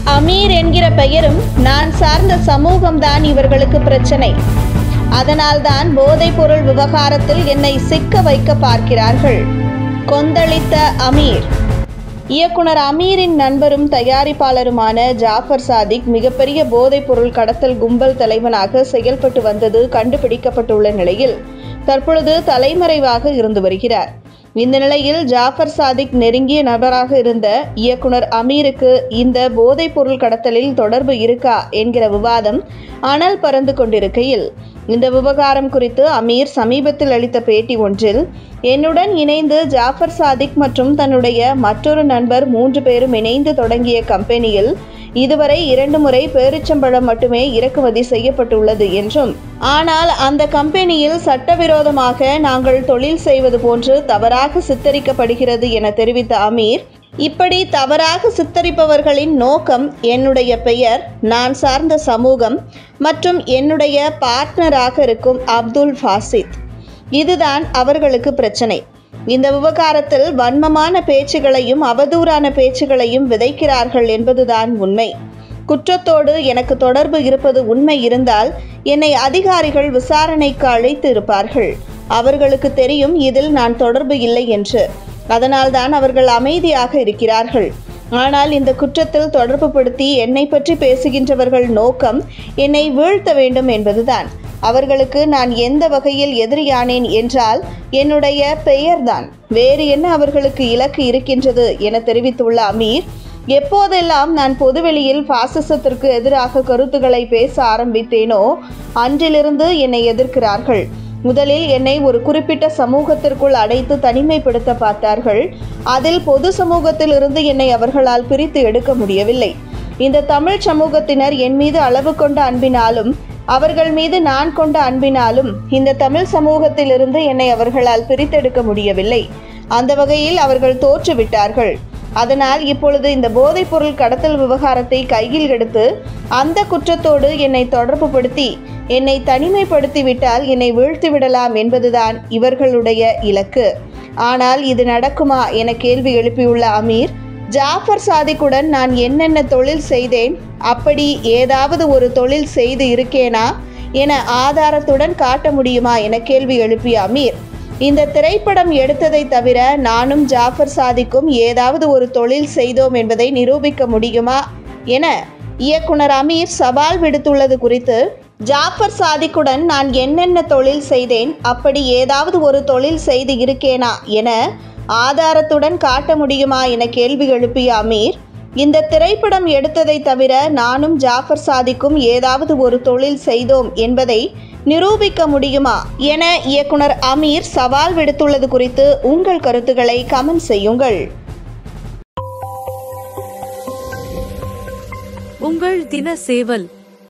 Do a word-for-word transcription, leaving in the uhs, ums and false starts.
அமீர் என்கிற பெயரும் நான் சார்ந்த சமூகம்தான் இவர்களுக்கு பிரச்சனை. அதனால்தான் போதைப்பொருள் விவகாரத்தில் என்னை சிக்க வைக்க பார்க்கிறார்கள். கொந்தளித்த அமீர். இயக்குனர் அமீரின் நண்பரும் தயாரிப்பாளருமான ஜாஃபர் சாதிக் மிகப்பெரிய போதைப்பொருள் கடத்தல் கும்பல் தலைவனாக செயல்பட்டு வந்தது கண்டுபிடிக்கப்பட்டுள்ள நிலையில் தற்பொழுது தலைமறைவாக இருந்து வருகிறார். இந்த நிலையில் ஜாஃபர் சாதிக் நெருங்கிய நபராக இருந்த இயக்குனர் அமீருக்கு இந்த போதைப்பொருள் கடத்தலில் தொடர்பு இருக்கா என்கிற விவாதம் அனல் பறந்து கொண்டிருக்கையில் இந்த விவகாரம் குறித்து அமீர் சமீபத்தில் அளித்த பேட்டி ஒன்றில், என்னுடன் இணைந்து ஜாஃபர் சாதிக் மற்றும் தன்னுடைய மற்றொரு நண்பர் மூன்று பேரும் இணைந்து தொடங்கிய கம்பெனியில் இதுவரை இரண்டு முறை பேரிச்சம்பழம் மட்டுமே இறக்குமதி செய்யப்பட்டுள்ளது என்றும், ஆனால் அந்த கம்பெனியில் சட்டவிரோதமாக நாங்கள் தொழில் செய்வது போன்று தவறாக சித்தரிக்கப்படுகிறது என தெரிவித்த அமீர், இப்படி தவறாக சித்தரிப்பவர்களின் நோக்கம் என்னுடைய பெயர், நான் சார்ந்த சமூகம் மற்றும் என்னுடைய பார்ட்னராக இருக்கும் அப்துல் ஃபாசித். இதுதான் அவர்களுக்கு பிரச்சனை. இந்த விவகாரத்தில் வன்மமான பேச்சுகளையும் அவதூறான பேச்சுகளையும் விதைக்கிறார்கள் என்பதுதான் உண்மை. குற்றத்தோடு எனக்கு தொடர்பு இருப்பது உண்மை இருந்தால் என்னை அதிகாரிகள் விசாரணைக்கு அழைத்து இருப்பார்கள். அவர்களுக்கு தெரியும் இதில் நான் தொடர்பு இல்லை என்று. அதனால்தான் அவர்கள் அமைதியாக இருக்கிறார்கள். ஆனால் இந்த குற்றத்தில் தொடர்பு படுத்தி என்னை பற்றி பேசுகின்றவர்கள் நோக்கம் என்னை வீழ்த்த வேண்டும் என்பதுதான். அவர்களுக்கு நான் எந்த வகையில் எதிரியானேன் என்றால் என்னுடைய பெயர்தான். வேறு என்ன அவர்களுக்கு இலக்கு இருக்கின்றது என தெரிவித்துள்ள அமீர், எப்போதெல்லாம் நான் பொதுவெளியில் பாசிசத்திற்கு எதிராக கருத்துக்களை பேச ஆரம்பித்தேனோ அன்றிலிருந்து என்னை எதிர்க்கிறார்கள். முதலில் என்னை ஒரு குறிப்பிட்ட சமூகத்திற்குள் அடைத்து தனிமைப்படுத்த பார்த்தார்கள். அதில் பொது சமூகத்தில் இருந்து என்னை அவர்களால் பிரித்து எடுக்க முடியவில்லை. இந்த தமிழ் சமூகத்தினர் என் மீது அளவு கொண்ட அன்பினாலும் அவர்கள் மீது நான் கொண்ட அன்பினாலும் இந்த தமிழ் சமூகத்திலிருந்து என்னை அவர்களால் பிரித்தெடுக்க முடியவில்லை. அந்த வகையில் அவர்கள் தோற்றுவிட்டார்கள். அதனால் இப்பொழுது இந்த போதைப்பொருள் கடத்தல் விவகாரத்தை கையில் எடுத்து அந்த குற்றத்தோடு என்னை தொடர்பு படுத்தி என்னை தனிமைப்படுத்திவிட்டால் என்னை வீழ்த்திவிடலாம் என்பதுதான் இவர்களுடைய இலக்கு. ஆனால் இது நடக்குமா என கேள்வி எழுப்பியுள்ள அமீர், ஜாஃபர் சாதிக்குடன் நான் என்னென்ன தொழில் செய்தேன், அப்படி ஏதாவது ஒரு தொழில் செய்து இருக்கேனா என ஆதாரத்துடன் காட்ட முடியுமா என கேள்வி எழுப்பிய அமீர், இந்த திரைப்படம் எடுத்ததை தவிர நானும் ஜாஃபர் சாதிக்கும் ஏதாவது ஒரு தொழில் செய்தோம் என்பதை நிரூபிக்க முடியுமா என இயக்குனர் அமீர் சவால் விடுத்துள்ளது குறித்து, ஜாஃபர் சாதிக்குடன் நான் என்னென்ன தொழில் செய்தேன், அப்படி ஏதாவது ஒரு தொழில் செய்து இருக்கேனா என ஆதாரத்துடன் காட்ட முடியுமா என கேள்வி எழுப்பிய அமீர், இந்த திரைப்படம் எடுத்ததை தவிர நானும் ஜாஃபர் சாதிக்கும் ஏதாவது ஒரு தொழில் செய்தோம் என்பதை நிரூபிக்க முடியுமா என இயக்குனர் அமீர் சவால் விடுத்துள்ளது குறித்து உங்கள் கருத்துக்களை கமெண்ட் செய்யுங்கள். உங்கள் தின சேவல்.